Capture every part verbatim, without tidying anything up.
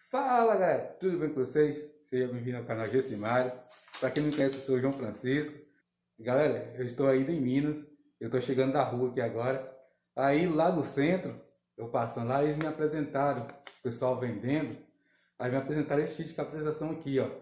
Fala galera, tudo bem com vocês? Seja bem-vindo ao canal Gessimário. Para quem não me conhece, eu sou o João Francisco. Galera, eu estou ainda em Minas, eu estou chegando da rua aqui agora. Aí lá no centro, eu passando lá, eles me apresentaram, o pessoal vendendo, aí me apresentaram esse tipo de capitalização aqui, ó,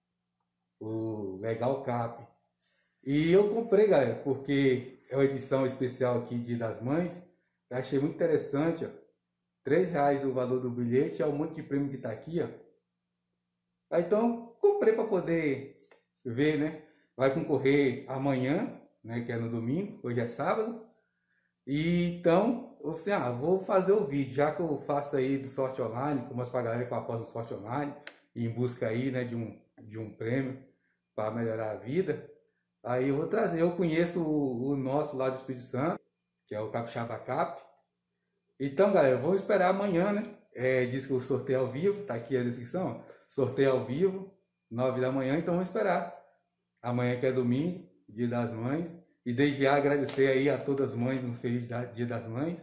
o Legal Cap. E eu comprei, galera, porque é uma edição especial aqui de Dia das Mães. Eu achei muito interessante, ó. três reais o valor do bilhete, é um monte de prêmio que tá aqui, ó. Aí, então, comprei para poder ver, né? Vai concorrer amanhã, né? Que é no domingo, hoje é sábado. E então, eu assim, ah, vou fazer o vídeo, já que eu faço aí do sorte online, como as pra galera que eu aposto no sorte online, em busca aí, né, de um, de um prêmio para melhorar a vida. Aí eu vou trazer, eu conheço o, o nosso lá do Espírito Santo, que é o Capixaba Cap. Então, galera, vamos esperar amanhã, né? É, diz que o sorteio é ao vivo, tá aqui a descrição. Sorteio ao vivo, nove da manhã, então vamos esperar. Amanhã que é domingo, Dia das Mães. E desde já agradecer aí a todas as mães no feliz Dia das Mães.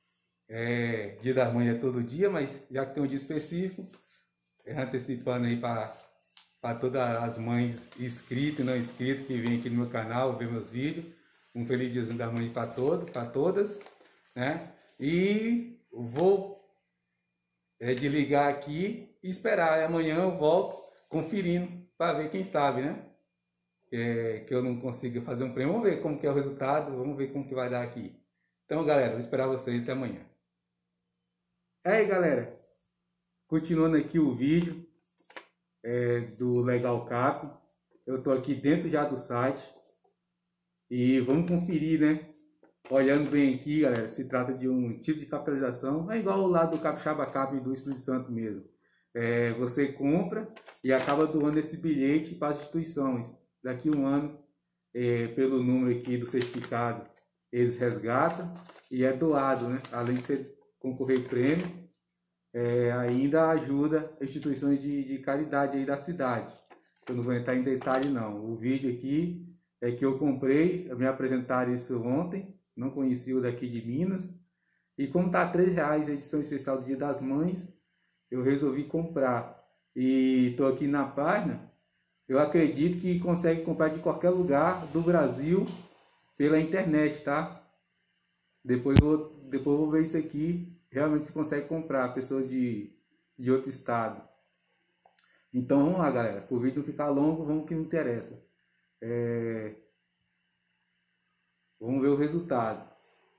É, Dia das Mães é todo dia, mas já que tem um dia específico, é antecipando aí para todas as mães inscritas e não inscritas que vêm aqui no meu canal ver meus vídeos. Um feliz Dia das Mães para todos, para todas, né? E vou é, desligar aqui e esperar. Amanhã eu volto conferindo para ver, quem sabe, né? É, que eu não consiga fazer um prêmio. Vamos ver como que é o resultado, vamos ver como que vai dar aqui. Então, galera, vou esperar vocês até amanhã. É aí, galera, continuando aqui o vídeo é, do Legal Cap. Eu tô aqui dentro já do site e vamos conferir, né? Olhando bem aqui, galera, se trata de um tipo de capitalização, é igual o lado do Capixaba Cap do Espírito Santo mesmo. É, você compra e acaba doando esse bilhete para as instituições. Daqui a um ano, é, pelo número aqui do certificado, eles resgatam e é doado, né? Além de você concorrer prêmio, é, ainda ajuda instituições de, de caridade aí da cidade. Eu não vou entrar em detalhe não. O vídeo aqui é que eu comprei, me apresentaram isso ontem. Não conhecia o daqui de Minas. E como tá três reais a edição especial do Dia das Mães, eu resolvi comprar. E tô aqui na página. Eu acredito que consegue comprar de qualquer lugar do Brasil pela internet, tá? Depois eu vou, depois eu vou ver isso aqui. Realmente se consegue comprar, pessoa de, de outro estado. Então vamos lá, galera. Para o vídeo não ficar longo, vamos que me interessa. É... Vamos ver o resultado.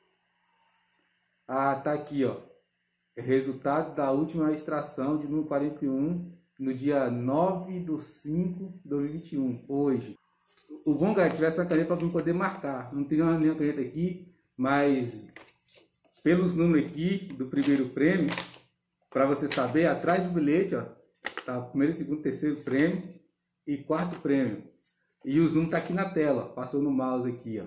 Ah, tá aqui, ó. Resultado da última extração de número quarenta e um no dia nove de cinco de dois mil e vinte e um, hoje. O bom, galera, tiver essa caneta para poder marcar. Não tem nenhuma caneta aqui, mas pelos números aqui do primeiro prêmio, para você saber, atrás do bilhete, ó, tá primeiro, segundo, terceiro prêmio e quarto prêmio. E os números tá aqui na tela, passou no mouse aqui, ó.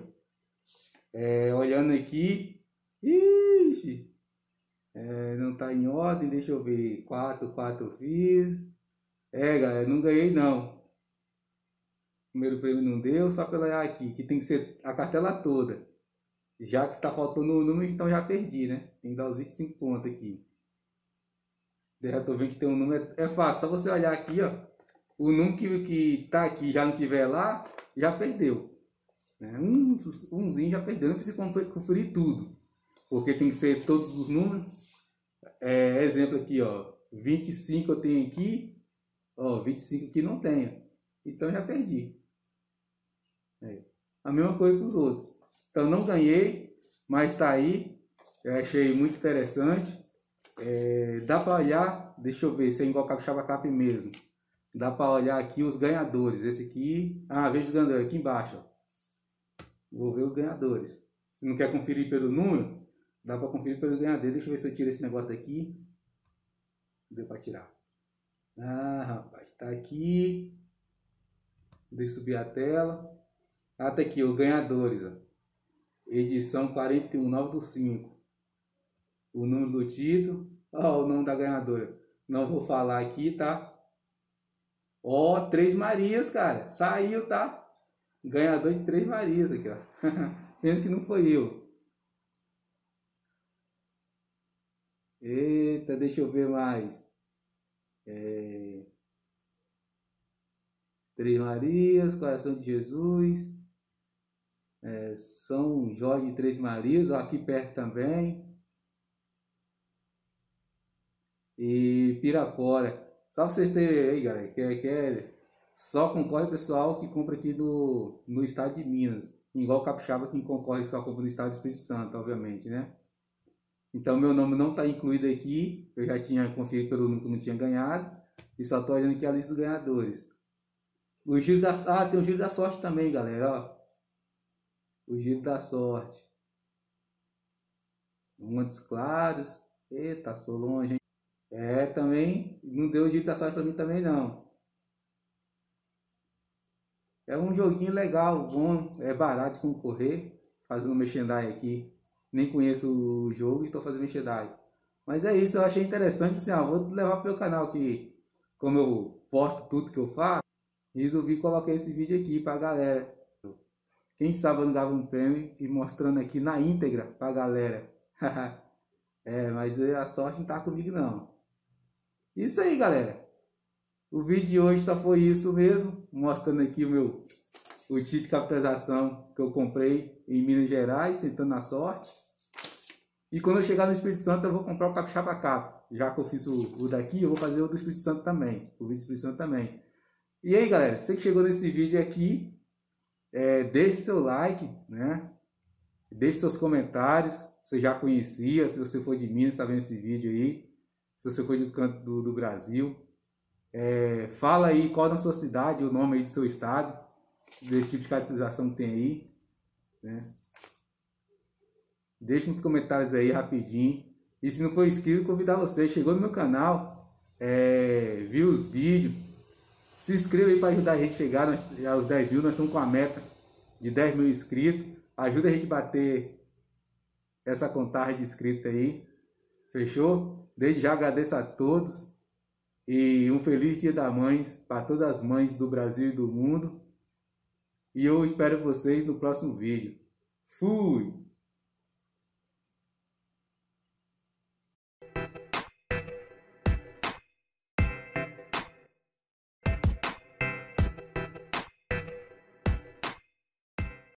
É, olhando aqui, ixi, é, não tá em ordem, deixa eu ver, quatro, quatro eu fiz, é galera, não ganhei não, primeiro prêmio não deu, só pela olhar aqui, que tem que ser a cartela toda, já que tá faltando o número, então já perdi, né, tem que dar os vinte e cinco pontos aqui, já tô vendo que tem um número, é fácil, só você olhar aqui, ó, o número que, que tá aqui já não tiver lá, já perdeu. Um, umzinho já perdeu, não precisa conferir tudo, porque tem que ser todos os números. É, exemplo aqui, ó, vinte e cinco eu tenho aqui, ó, vinte e cinco aqui não tenho, então já perdi. É, a mesma coisa com os outros. Então não ganhei, mas tá aí, eu achei muito interessante. É, dá para olhar, deixa eu ver se é igual Capixaba Cap mesmo. Dá para olhar aqui os ganhadores. Esse aqui, ah, veja os ganhadores aqui embaixo, ó. Vou ver os ganhadores. Se não quer conferir pelo número, dá para conferir pelo ganhador. Deixa eu ver se eu tiro esse negócio daqui. Deu para tirar. Ah, rapaz, tá aqui. Deixa eu subir a tela. Ah, tá aqui, os ganhadores, ó. Edição quarenta e um, nove do cinco. O número do título. Ó, o nome da ganhadora. Não vou falar aqui, tá? Ó, Três Marias, cara. Saiu, tá? Ganhador de Três Marias aqui, ó. Pensa que não foi eu. Eita, deixa eu ver mais. É... Três Marias, Coração de Jesus, é... São Jorge de Três Marias, ó, aqui perto também. E Pirapora. Só pra vocês terem aí, galera, que é, que é só concorre o pessoal que compra aqui do, no estado de Minas. Igual o Capixaba que concorre só compra no estado do Espírito Santo, obviamente, né? Então meu nome não está incluído aqui. Eu já tinha conferido pelo número que não tinha ganhado. E só estou olhando aqui a lista dos ganhadores. O giro da... Ah, tem o giro da sorte também, galera, ó. O giro da sorte. Montes Claros. Eita, sou longe, hein? É, também não deu giro da sorte pra mim também não. É um joguinho legal, bom, é barato de concorrer. Fazendo merchandising aqui. Nem conheço o jogo e estou fazendo merchandising. Mas é isso, eu achei interessante, assim, ó, vou levar pro meu canal que, como eu posto tudo que eu faço, resolvi colocar esse vídeo aqui pra galera. Quem sabe eu não dava um prêmio e mostrando aqui na íntegra pra galera. É, mas a sorte não tá comigo não. Isso aí, galera. O vídeo de hoje só foi isso mesmo, mostrando aqui o meu o título de capitalização que eu comprei em Minas Gerais, tentando a sorte. E quando eu chegar no Espírito Santo, eu vou comprar o Capixaba Cap. Já que eu fiz o, o daqui, eu vou fazer o do Espírito Santo também. O vídeo do Espírito Santo também. E aí, galera, você que chegou nesse vídeo aqui, é, deixe seu like, né? Deixe seus comentários. Se você já conhecia, se você for de Minas, está vendo esse vídeo aí. Se você for de outro canto do, do Brasil. É, fala aí qual na sua cidade, o nome aí do seu estado, desse tipo de capitalização que tem aí, né? Deixe nos comentários aí rapidinho. E se não for inscrito, convidar você. Chegou no meu canal, é, viu os vídeos, se inscreva aí para ajudar a gente a chegar aos dez mil. Nós estamos com a meta de dez mil inscritos. Ajuda a gente a bater essa contagem de inscritos aí. Fechou? Desde já agradeço a todos. E um feliz Dia das Mães para todas as mães do Brasil e do mundo. E eu espero vocês no próximo vídeo. Fui!